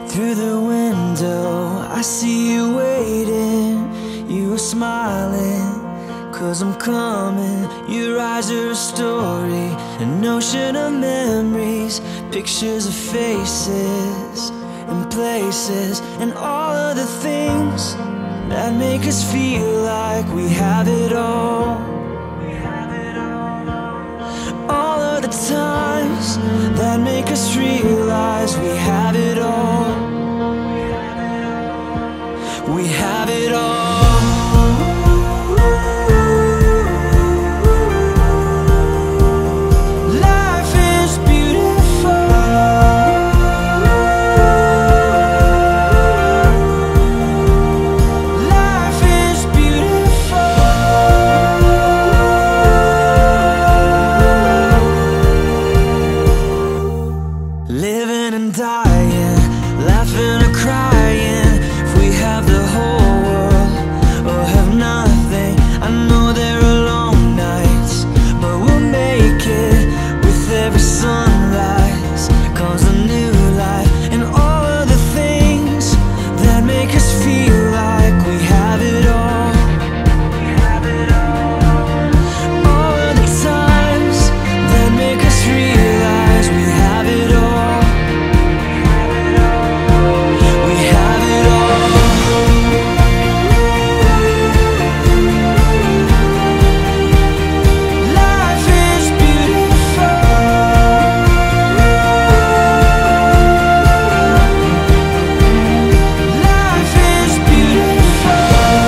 Through the window, I see you waiting. You are smiling, 'cause I'm coming. Your eyes are a story, an ocean of memories, pictures of faces and places, and all of the things that make us feel like we have it all. All of the times that make us realize we have it all. We have it all. Life is beautiful. Life is beautiful. Living and dying, laughing or crying. If we have the whole world or have nothing, I know there are long nights, but we'll make it. With every sunrise comes a new life, and all of the things that make us feel like we have it all. All of the times that make us realize we have it all. We have it all. Life is beautiful. Life is beautiful.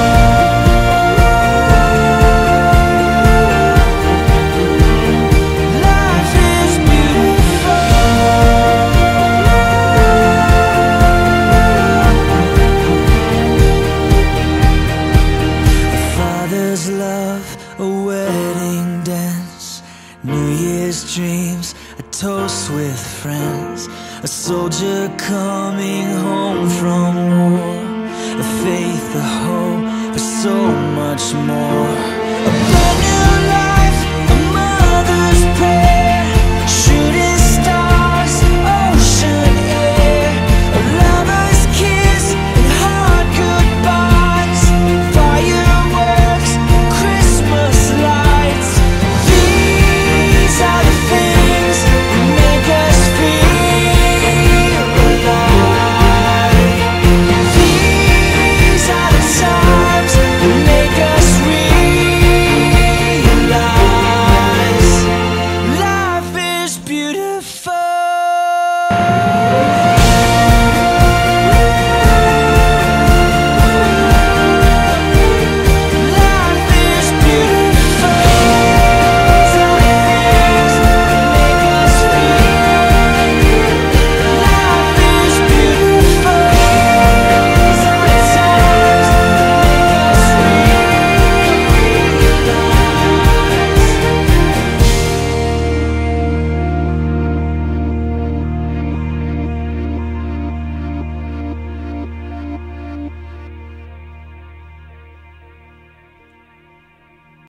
Life is beautiful. A father's love, a wedding dance, New Year's dreams, a toast with friends, a soldier coming home from war, a faith, a hope, but so much more.